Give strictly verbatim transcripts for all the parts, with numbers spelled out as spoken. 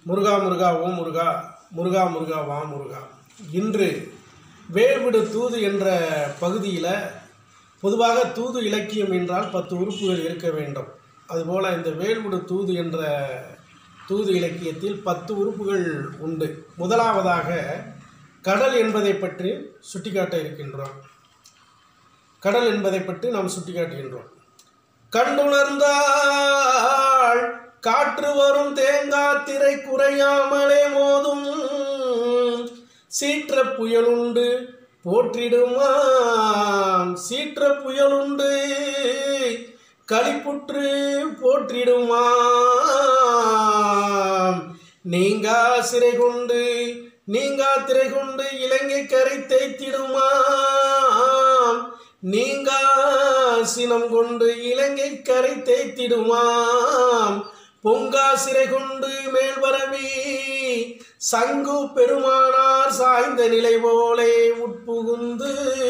முருகா முருகா ஓம் முருகா முருகா முருகா வா முருகா. இன்று வேல்விடு தூது என்ற பகுதியில் பொதுவாக தூது இலக்கியம் என்றால் பத்து உறுப்புகள் இருக்க வேண்டும். அதுபோல் இந்த வேல்விடு தூது என்ற தூது இலக்கியத்தில் பத்து உறுப்புகள் உண்டு. முதலாவதாக கடல் என்பதை பற்றி சுட்டிக்காட்ட இருக்கின்றோம். கடல் என்பதை பற்றி நாம் சுட்டிக்காட்டுகின்றோம். கண்டுணர்ந்தாள் காற்று வரும் தேங்காத்திரை குறையாமலே மோதும் சீற்ற புயலுண்டு போற்றிடுமாம். சீற்ற புயலுண்டு களிப்புற்று போற்றிடுமாம். நீங்கா சிறை கொண்டு நீங்கா திரை கொண்டு இலங்கை கரை தேய்த்திடுமாம். நீங்கா சினம் கொண்டு இலங்கை கரை தேய்த்திடுமாம். பொங்கா சிறை கொண்டு மேல் வரவி சங்கு பெருமானார் சாய்ந்த நிலை போலே உட்புகுந்து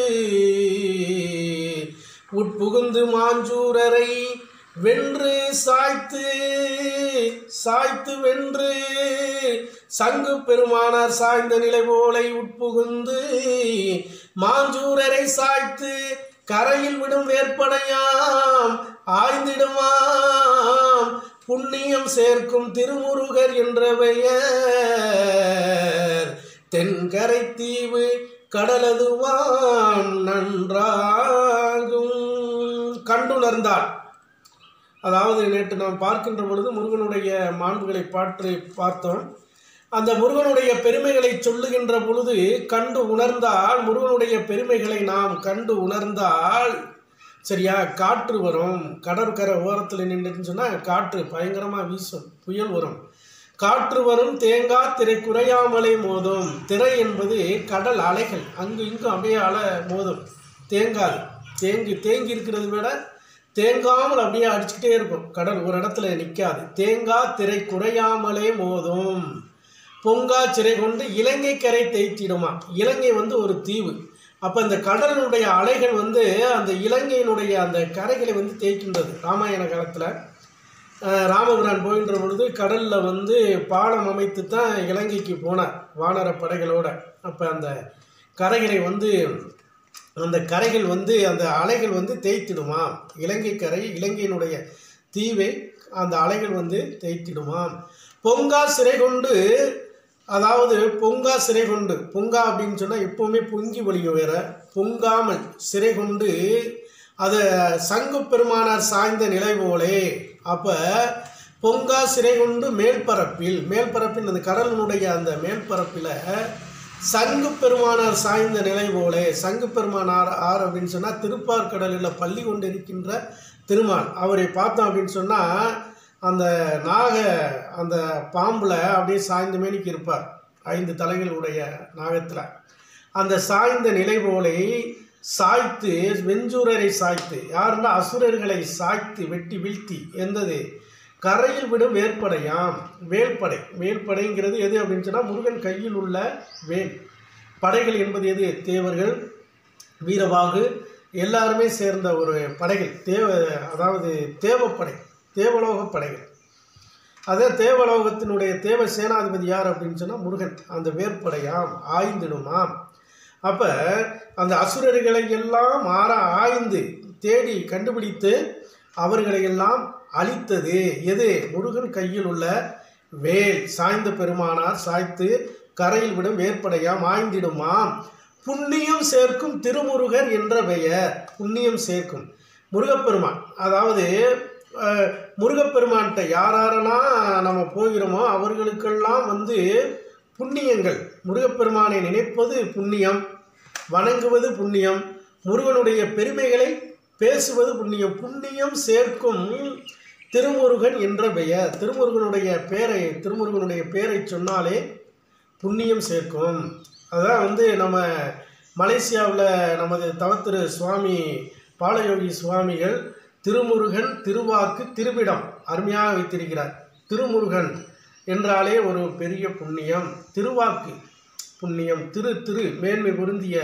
உட்புகுந்து மாஞ்சூரரை வென்று சாய்த்து சாய்த்து வென்று சங்கு பெருமானார் சாய்ந்த நிலை போலை உட்புகுந்து மாஞ்சூரரை சாய்த்து கரையில் விடும் வேற்படையாம் ஆய்ந்திடுமாம். புண்ணியம் சேர்க்கும் திருமுருகர் என்ற பெயர் தென்கரை தீவு கடலதுவாம் நன்றாகும். கண்டுணர்ந்தாள், அதாவது நேற்று நாம் பார்க்கின்ற பொழுது முருகனுடைய மாண்புகளை பாற்றி பார்த்தோம். அந்த முருகனுடைய பெருமைகளை சொல்லுகின்ற பொழுது கண்டு உணர்ந்தால், முருகனுடைய பெருமைகளை நாம் கண்டு உணர்ந்தால் சரியா, காற்று வரும். கடற்கரை ஓரத்தில் நின்றுன்னு சொன்னால் காற்று பயங்கரமாக வீசும், புயல் வரும். காற்று வரும் தேங்காய் திரை குறையாமலே மோதும். திரை என்பது கடல் அலைகள், அங்கு இங்கு அப்படியே அலை மோதும். தேங்காது தேங்கி தேங்கி இருக்கிறது விட தேங்காமல் அப்படியே அடிச்சுக்கிட்டே இருக்கும். கடல் ஒரு இடத்துல நிற்காது. தேங்காய் திரை குறையாமலே மோதும். பொங்கா சிறை கொண்டு இலங்கை கரை தேய்த்திடுமா. இலங்கை வந்து ஒரு தீவு. அப்போ இந்த கடலினுடைய அலைகள் வந்து அந்த இலங்கையினுடைய அந்த கரைகளை வந்து தேய்க்கின்றது. ராமாயண காலத்தில் ராமபிரான் போகின்ற பொழுது கடலில் வந்து பாலம் அமைத்து தான் இலங்கைக்கு போனார் வானர படைகளோட. அப்போ அந்த கரைகளை வந்து அந்த கரைகள் வந்து அந்த அலைகள் வந்து தேய்த்திடுமாம். இலங்கை கரை இலங்கையினுடைய தீவை அந்த அலைகள் வந்து தேய்த்திடுமாம். பொங்கா சிறை கொண்டு, அதாவது பொங்கா சிறை கொண்டு, பொங்கா அப்படின்னு சொன்னால் எப்போவுமே பொங்கி வழிய வேற, பொங்காமல் சிறை கொண்டு அதை சங்கு பெருமானார் சாய்ந்த நிலை போலே. அப்போ பொங்கா சிறை கொண்டு மேல்பரப்பில் மேல்பரப்பில் அந்த கடலினுடைய அந்த மேல்பரப்பில் சங்கு பெருமானார் சாய்ந்த நிலை போலே. சங்கு பெருமானார் ஆர் அப்படின்னு சொன்னால் திருப்பார்கடலில் பள்ளி கொண்டு இருக்கின்ற திருமால். அவரை பார்த்தோம் அப்படின்னு சொன்னால் அந்த நாக அந்த பாம்பில் அப்படியே சாய்ந்த மேனிக்கு இருப்பார், ஐந்து தலைகளுடைய நாகத்தில். அந்த சாய்ந்த நிலை போலே சாய்த்து வெஞ்சூரரை சாய்த்து, யாருன்னா அசுரர்களை சாய்த்து வெட்டி வீழ்த்தி எந்தது கரையில் விடும் வேற்படையாம். வேல்படை, வேல்படைங்கிறது எது அப்படின்னு சொன்னால் முருகன் கையில் உள்ள வேல். படைகள் என்பது எது? தேவர்கள், வீரவாகு எல்லாருமே சேர்ந்த ஒரு படைகள். தேவ அதாவது தேவப்படை, தேவலோக படைகள். அதே தேவலோகத்தினுடைய தேவ சேனாதிபதி யார் அப்படின்னு சொன்னால் முருகன். அந்த வேற்படையாம் ஆய்ந்திடுமாம். அப்போ அந்த அசுரர்களை எல்லாம் மாற ஆய்ந்து தேடி கண்டுபிடித்து அவர்களை எல்லாம் அழித்தது எது? முருகன் கையில் உள்ள வேல். சாய்ந்த பெருமானார் சாய்த்து கரையில் விடும் வேற்படையாம் ஆய்ந்திடுமாம். புண்ணியம் சேர்க்கும் திருமுருகர் என்ற பெயர். புண்ணியம் சேர்க்கும் முருகப்பெருமான், அதாவது முருகப்பெருமான்கிட்ட யாரெல்லாம் நம்ம போகிறோமோ அவர்களுக்கெல்லாம் வந்து புண்ணியங்கள். முருகப்பெருமானை நினைப்பது புண்ணியம், வணங்குவது புண்ணியம், முருகனுடைய பெருமைகளை பேசுவது புண்ணியம். புண்ணியம் சேர்க்கும் திருமுருகன் என்ற பெயர். திருமுருகனுடைய பேரை திருமுருகனுடைய பேரை சொன்னாலே புண்ணியம் சேர்க்கும். அதான் வந்து நம்ம மலேசியாவில் நமது தவத்திரு சுவாமி பாலயோகி சுவாமிகள் திருமுருகன் திருவாக்கு திருவிடம் அருமையாக வைத்திருக்கிறார். திருமுருகன் என்றாலே ஒரு பெரிய புண்ணியம், திருவாக்கு புண்ணியம், திரு திரு மேன்மை பொருந்திய,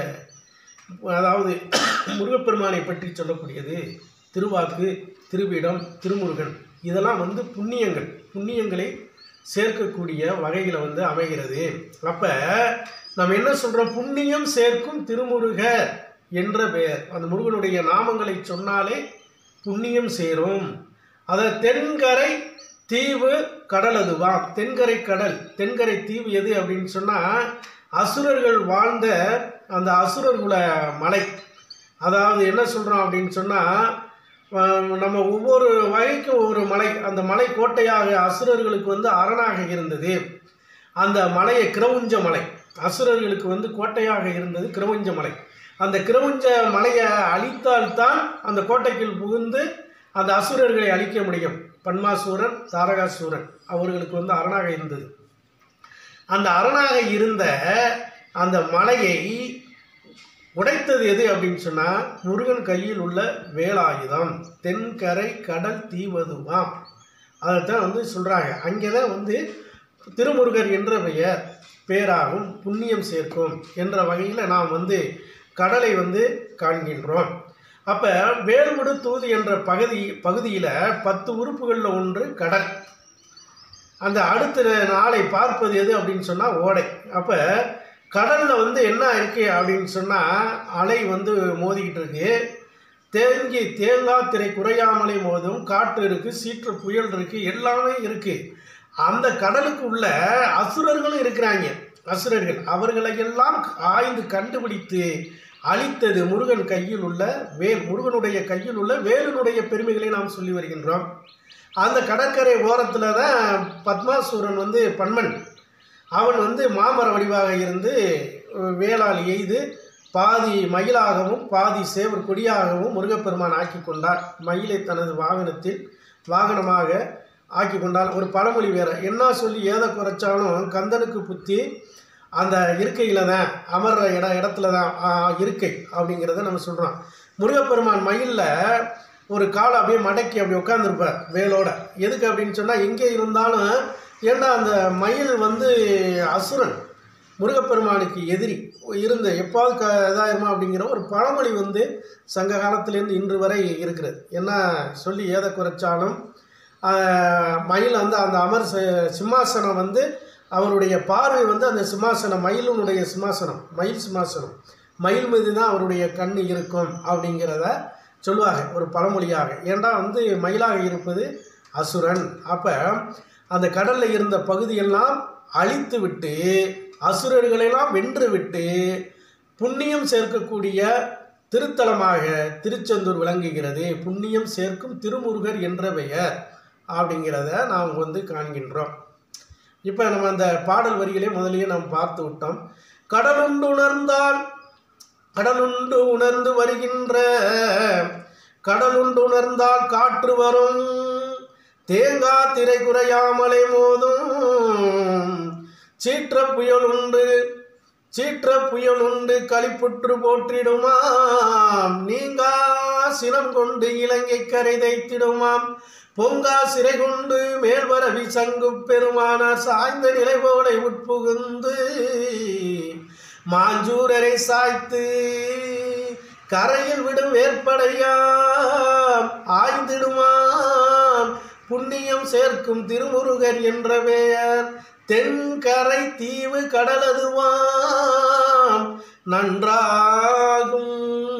அதாவது முருகப்பெருமானை பற்றி சொல்லக்கூடியது திருவாக்கு திருவிடம் திருமுருகன். இதெல்லாம் வந்து புண்ணியங்கள். புண்ணியங்களை சேர்க்கக்கூடிய வகையில் வந்து அமைகிறது. அப்போ நம்ம என்ன சொல்கிறோம், புண்ணியம் சேர்க்கும் திருமுருகர் என்ற பெயர். அந்த முருகனுடைய நாமங்களை சொன்னாலே புண்ணியம் சேரும். அதை தென்கரை தீவு கடல் அதுவாம். தென்கரை கடல், தென்கரை தீவு எது அப்படின்னு சொன்னால் அசுரர்கள் வாழ்ந்த அந்த அசுரர்குல மலை. அதாவது என்ன சொல்கிறோம் அப்படின்னு சொன்னால், நம்ம ஒவ்வொரு வகைக்கும் ஒவ்வொரு மலை, அந்த மலை கோட்டையாக அசுரர்களுக்கு வந்து அரணாக இருந்தது. அந்த மலையை கிரவுஞ்ச மலை, அசுரர்களுக்கு வந்து கோட்டையாக இருந்தது கிரவுஞ்ச மலை. அந்த கிரவுஞ்ச மலையை அழித்தால்தான் அந்த கோட்டைக்குள் புகுந்து அந்த அசுரர்களை அழிக்க முடியும். பன்மாசூரன், தாரகாசூரன் அவர்களுக்கு வந்து அரணாக இருந்தது. அந்த அரணாக இருந்த அந்த மலையை உடைத்தது எது அப்படின்னு சொன்னால் முருகன் கையில் உள்ள வேலாயுதம். தென்கரை கடல் தீவதுவாம். அதைத்தான் வந்து சொல்கிறாங்க. அங்கே தான் வந்து திருமுருகர் என்ற பெயர் பேராகும், புண்ணியம் சேர்க்கும் என்ற வகையில் நாம் வந்து கடலை வந்து காண்கின்றோம். அப்போ வேல்முடு தூது என்ற பகுதி பகுதியில் பத்து உறுப்புகளில் ஒன்று கடல். அந்த அடுத்த நாளை பார்ப்பது எது அப்படின்னு சொன்னால் ஓடை. அப்போ கடலில் வந்து என்ன இருக்குது அப்படின்னு சொன்னால் அலை வந்து மோதிக்கிட்டு இருக்கு. தேங்கி தேங்காய் திரை குறையாமலே மோதும் காற்று இருக்குது, சீற்று புயல் இருக்குது, எல்லாமே இருக்குது. அந்த கடலுக்கு உள்ள அசுரர்களும் இருக்கிறாங்க. அசுரர்கள் அவர்களையெல்லாம் ஆய்ந்து கண்டுபிடித்து அழித்தது முருகன் கையில் உள்ள வேல். முருகனுடைய கையில் உள்ள வேலுனுடைய பெருமைகளை நாம் சொல்லி வருகின்றோம். அந்த கடற்கரை ஓரத்தில் தான் பத்மாசூரன் வந்து பன்மன், அவன் வந்து மாமர வடிவாக இருந்து வேளால் எய்து பாதி மயிலாகவும் பாதி சேவர் கொடியாகவும் முருகப்பெருமான் ஆக்கி கொண்டார். மயிலை தனது வாகனத்தில் வாகனமாக ஆக்கி கொண்டால். ஒரு பழமொழி வேறு, என்ன சொல்லி ஏதை குறைச்சாலும் கந்தனுக்கு புத்தி அந்த இருக்கையில் தான், அமர்ற இட இடத்துல தான் இருக்கை அப்படிங்கிறத நம்ம சொல்கிறோம். முருகப்பெருமான் மயிலில் ஒரு காலை அப்படியே மடக்கி அப்படி உட்காந்துருப்பார் வேலோட. எதுக்கு அப்படின்னு சொன்னால், எங்கே இருந்தாலும், ஏன்னா அந்த மயில் வந்து அசுரன், முருகப்பெருமானுக்கு எதிரி இருந்த எப்போது க இதாயிருமா அப்படிங்கிற ஒரு பழமொழி வந்து சங்க காலத்திலேருந்து இன்று வரை இருக்கிறது. என்ன சொல்லி ஏதை குறைச்சாலும் மயில் வந்து அந்த அமர் சிம்மாசனம் வந்து அவருடைய பார்வை வந்து அந்த சிம்மாசனம், மயிலுனுடைய சிம்மாசனம், மயில் சிம்மாசனம், மயில் மீது தான் அவருடைய கண் இருக்கும் அப்படிங்கிறத சொல்லுவாங்க ஒரு பழமொழியாக. ஏண்டா வந்து மயிலாக இருப்பது அசுரன். அப்போ அந்த கடலில் இருந்த பகுதியெல்லாம் அழித்து விட்டு அசுரர்களெல்லாம் வென்று விட்டு புண்ணியம் சேர்க்கக்கூடிய திருத்தலமாக திருச்செந்தூர் விளங்குகிறது. புண்ணியம் சேர்க்கும் திருமுருகர் என்ற பெயர் அப்படிங்கிறத நாம் வந்து காண்கின்றோம். இப்போ நம்ம அந்த பாடல் வரிகளே முதலியே நாம் பார்த்து விட்டோம். கடலுண்டு உணர்ந்தால், கடலுண்டு உணர்ந்து வருகின்ற, கடலுண்டு உணர்ந்தால் காற்று வரும், தேங்காய் திரை குறையாமலே மோதும், சீற்ற புயல் உண்டு, சீற்ற புயல் உண்டு களிப்புற்று போற்றிடுமாம், நீங்கா சினம் கொண்டு இலங்கை கரை தைத்திடுமாம், பொங்கா சிறை கொண்டு மேல்வரவி சங்கு பெருமானார் சாய்ந்த நிலை போலை உட்புகுந்து மாஞ்சூரரை சாய்த்து கரையில் விடும் வேற்படையாம் ஆய்ந்திடுமாம், புண்ணியம் சேர்க்கும் திருமுருகர் என்ற பெயர் தென்கரை தீவு கடலதுவாம் நன்றாகும்.